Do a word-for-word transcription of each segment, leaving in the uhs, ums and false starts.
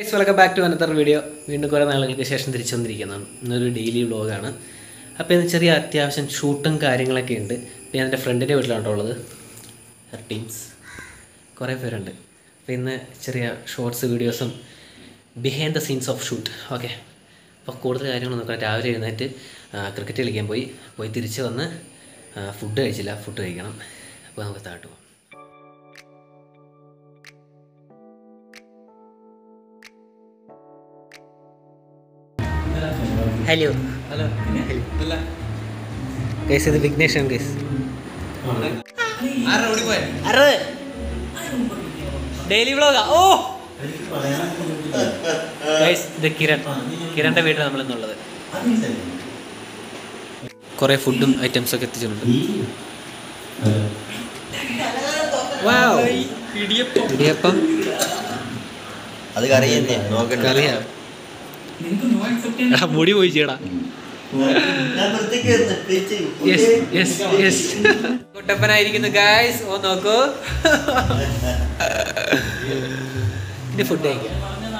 Guys, welcome back to another video. വീണ്ടും കുറേ നാളുകൾക്ക് ശേഷം തിരിച്ചു വന്നിരിക്കുന്നതാണ്. ഇന്നൊരു ഡെയിലി വ്ളോഗാണ്. അപ്പോൾ ഇന്ന് ചെറിയ അത്യാവശ്യം ഷൂട്ടും കാര്യങ്ങളൊക്കെ ഉണ്ട്. ഞാൻ എൻ്റെ ഫ്രണ്ടിൻ്റെ വീട്ടിലാണ് ഉള്ളത്. ഹർ ടീംസ് കുറേ പേരുണ്ട്. അപ്പോൾ ഇന്ന് ചെറിയ ഷോർട്സ് വീഡിയോസും behind the scenes of shoot. Okay, അപ്പോൾ കൂടുതൽ കാര്യങ്ങളൊന്നും നോക്കാം. രാവിലെ എഴുന്നേറ്റ് ക്രിക്കറ്റ് കളിക്കാൻ പോയി പോയി തിരിച്ച് വന്ന് ഫുഡ് കഴിച്ചില്ല. ഫുഡ് കഴിക്കണം. അപ്പോൾ നമുക്ക് താഴോട്ട് പോകാം. ഹലോ ഹലോ ഗൈസ്, ഇത് വിഘ്നേഷൻ ഗൈസ്. ഡെയിലി വ്ളോഗാ. ഓ ഗൈസ്, ഇത് കിരൺ. കിരണിൻ്റെ വീട്ടിൽ നമ്മൾ ഇന്നുള്ളത്. കുറേ ഫുഡും ഐറ്റംസ് ഒക്കെ എത്തിച്ചിട്ടുണ്ട്. ഇടിയപ്പം അത് കറിയാ. മുടി പോയി ചേടാ. കുട്ടപ്പനായിരിക്കുന്നു ഗൈസ്. ഓ നോക്കൂ, ഇനി ഫുഡ് കഴിക്കാം.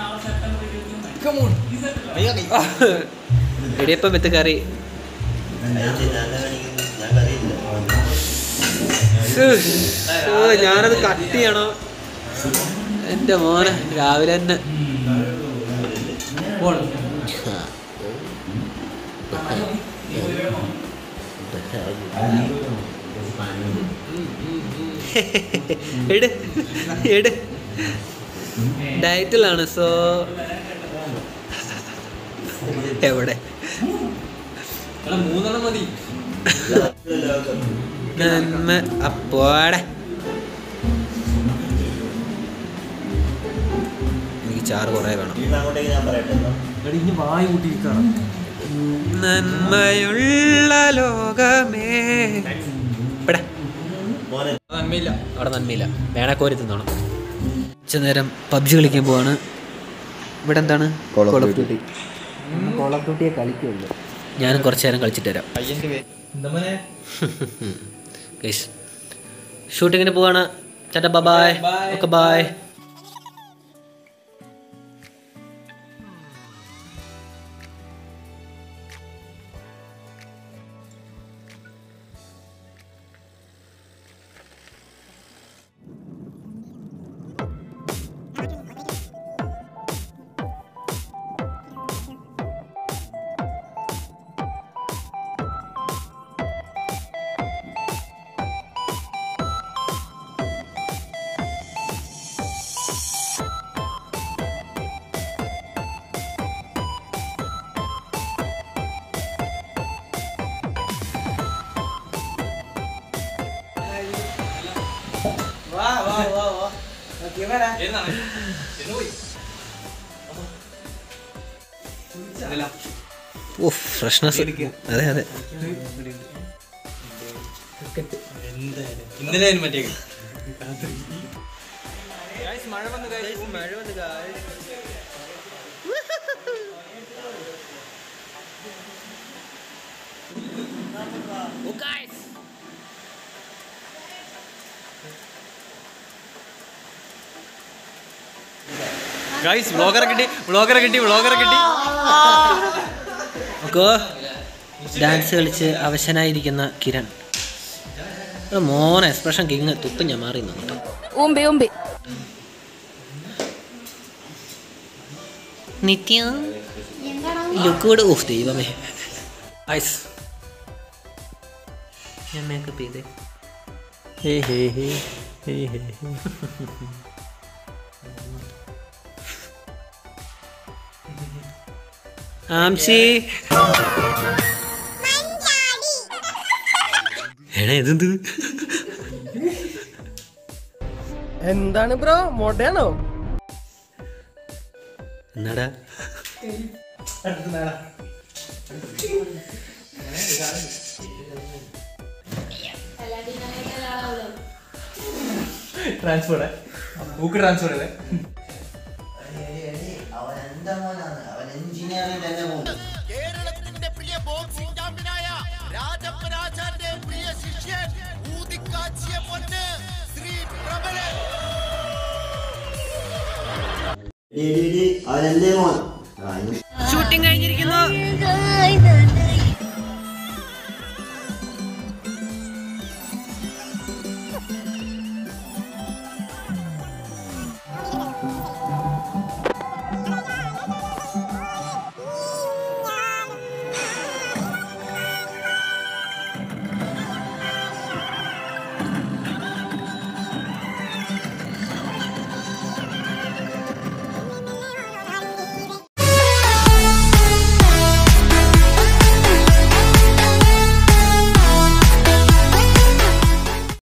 ഇടിയപ്പം വിത്ത് കറി. ഞാനത് കട്ട് ചെയ്യണോ എൻ്റെ മോനെ? രാവിലെ തന്നെ എട് എട് ഡയറ്റിലാണ്. സോ എവിടെ മൂന്നെണ്ണം മതി. നന്മ അപ്പോടെ എനിക്ക് ചാറ് കുറേ വേണം. നന്മയുള്ള ലോകമേ. അവിടെ നന്മയില്ല, വേണേ കോരി തിന്നോണം. ഉച്ച നേരം പബ്ജി കളിക്കാൻ പോവാണ്. ഇവിടെ എന്താണ് Call of Duty. Call of ഡ്യൂട്ടിയെ കളിക്കുള്ളൂ. ഞാനും കുറച്ച് നേരം കളിച്ചിട്ട് വരാം. ഗൈസ്, ഷൂട്ടിങ്ങിന് പോവാണ്. ചേട്ടാ ബൈ. Okay bye. ഓ ഫ്രഷ്നസ്. അതെ അതെ, ഇന്നലെ മറ്റേ മഴ വന്നു മഴ വന്നു ഗൈസ്. വ്ളോഗറെ കിട്ടി വ്ളോഗറെ കിട്ടി വ്ളോഗറെ കിട്ടി നോക്കോ, ഡാൻസ് കളിച്ച് അവശനായിരിക്കുന്ന കിരൺ. മോനെ എക്സ്പ്രഷൻ കിങ്. തുപ്പ് ഞാൻ മാറി നിന്നു. നിത്യ ലുക്കോട്. ഓഫ് ദൈവമേ. ഐസ് ഞാൻ മേക്കപ്പ് ചെയ്തേ. ഹേ ഹേ ഹേ ഹേ ഹേ ആംസി. എടാ ഇതെന്ത്? എന്താണ് ബ്രോ, മോഡയാണോ? എന്നാടാ ട്രാൻസ്ഫർ ബുക്ക് ട്രാൻസ്ഫർ അല്ലേ? കേരളത്തിന്റെ പ്രിയ ബോക്സിംഗ് ചാമ്പ്യനായ രാജപ്പരാജന്റെ പ്രിയ ശിഷ്യൻ ഊതിക്കാച്ചിയ പൊന്ന് ശ്രീ പ്രബലൻ. അവൻ എന്റെ മോൻ.